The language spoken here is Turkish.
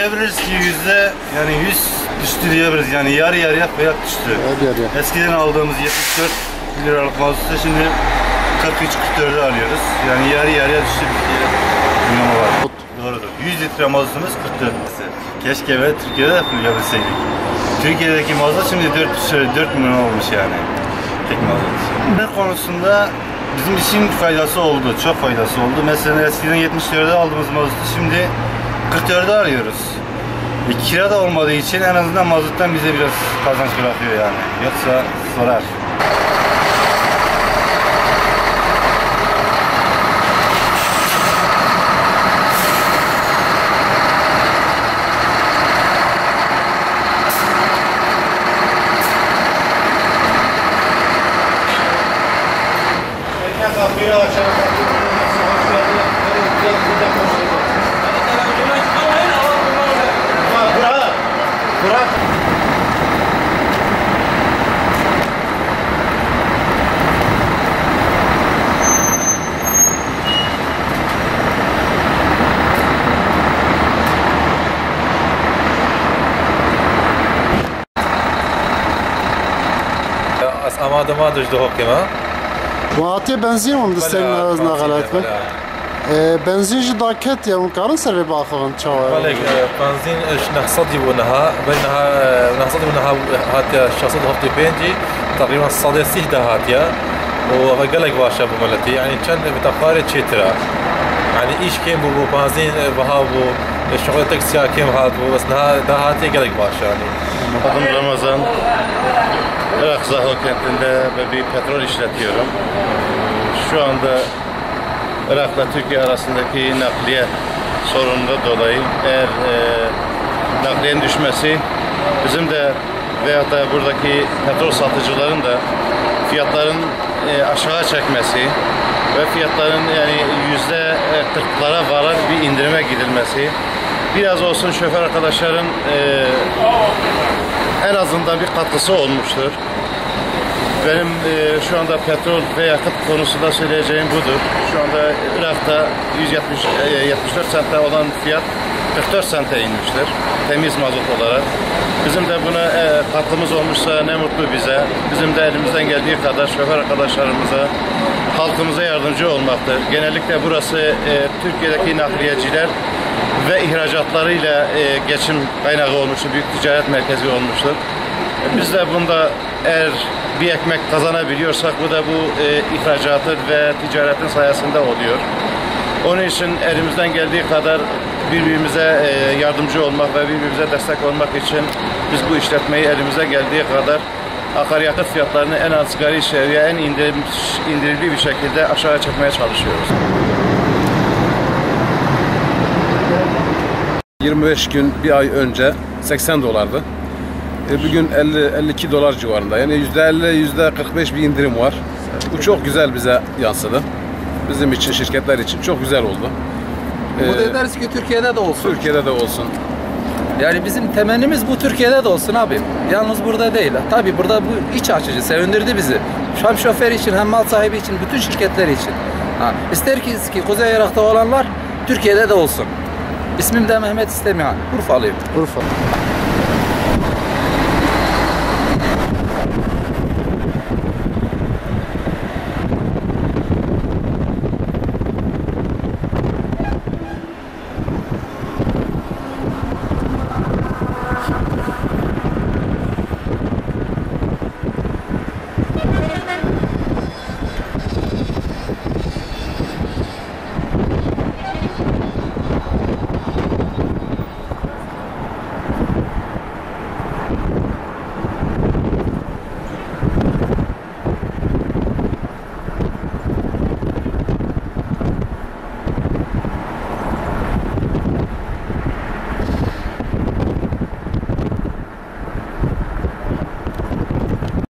diyebiliriz ki yani 100 düştü diyebiliriz. Yani yarı yarıya fiyat düştü. Yarı. Eskiden aldığımız 74 liralık mazotu şimdi 43-44'e alıyoruz. Yani yarı yarıya düştü bir durumu var. Doğrudur. 100 litre mazotumuz 44 lirası. Keşke ve Türkiye'de de kullanabilseydik. Türkiye'deki mazot şimdi 4 milyon olmuş yani. Tek mazot. Ne konusunda bizim için faydası oldu. Çok faydası oldu. Mesela eskiden 74'e aldığımız mazotu şimdi 44'e alıyoruz. Kira da olmadığı için en azından mazottan bize biraz kazanç bırakıyor yani. Yoksa zarar. ما دوش ده كما وهاتي بنزين ومدستين نغلاتكم بنزين داكت يا مقارن سر باخون تشاور بالك بنزين ايش نحصدي ونها بينها نحصدي ونها هاتيا الشخص هفتي بينجي تقريبا صدى سيده هاتيا وقالك باشا بملتي يعني كان بتقاري تشيترا يعني ايش كان بو بنزين بهابو الشغل تاكسي كم هات بس نها ده هاتي قالك باشا يعني Adım Ramazan. Irak Zahol kentinde bir petrol işletiyorum. Şu anda Irak'la Türkiye arasındaki nakliye sorunundan dolayı eğer nakliyenin düşmesi bizim de veyahut da buradaki petrol satıcıların da fiyatların aşağı çekmesi ve fiyatların yani %40'lara varan bir indirime gidilmesi, biraz olsun şoför arkadaşların en azından bir katkısı olmuştur. Benim şu anda petrol ve yakıt konusunda söyleyeceğim budur. Şu anda Irak'ta 74 sente olan fiyat 44 sente inmiştir. Temiz mazot olarak. Bizim de buna katkımız olmuşsa ne mutlu bize. Bizim de elimizden geldiği kadar şoför arkadaşlarımıza, halkımıza yardımcı olmaktır. Genellikle burası Türkiye'deki nakliyeciler ve ihracatlarıyla geçim kaynağı olmuştur. Büyük ticaret merkezi olmuştur. Biz de bunda eğer bir ekmek kazanabiliyorsak bu da bu ihracatın ve ticaretin sayesinde oluyor. Onun için elimizden geldiği kadar birbirimize yardımcı olmak ve birbirimize destek olmak için biz bu işletmeyi elimize geldiği kadar akaryakıt fiyatlarını en asgari seviye, en indirimli bir şekilde aşağıya çekmeye çalışıyoruz. 25 gün bir ay önce 80 dolardı. Bugün 52 dolar civarında. Yani %50, %45 bir indirim var. Bu çok güzel bize yansıdı. Bizim için, şirketler için çok güzel oldu. Umut ederiz ki Türkiye'de de olsun. Türkiye'de de olsun. Yani bizim temennimiz bu, Türkiye'de de olsun abi. Yalnız burada değil. Tabii burada bu iç açıcı, sevindirdi bizi. Hem şoför için hem mal sahibi için, bütün şirketler için. İster ki Kuzey Irak'ta olanlar Türkiye'de de olsun. İsmim de Mehmet İstemihan. Urfalıyım. Urfa.